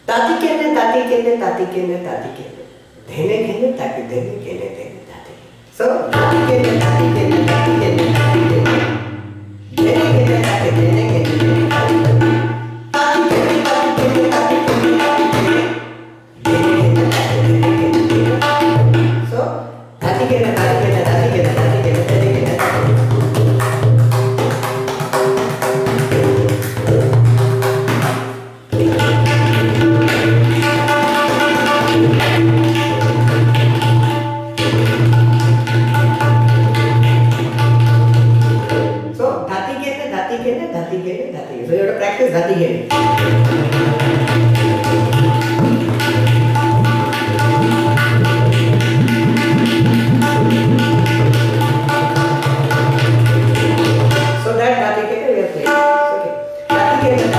ताती केले ताती केले ताती केले ताती केले धेने घेने ताती धेने केले धेने ताती सो ताती केले ताती केले ताती केले ताती केले धेने घेने ताती धेने केले धेने ताती केले ताती केले ताती केले ताती केले धेने घेने ताती धेने केले सो ताती केले ताती केले ताती केले ताती केले धेने केले So you have to practice dhati gene. So that dhati gene we are playing. Okay. Dhati gene.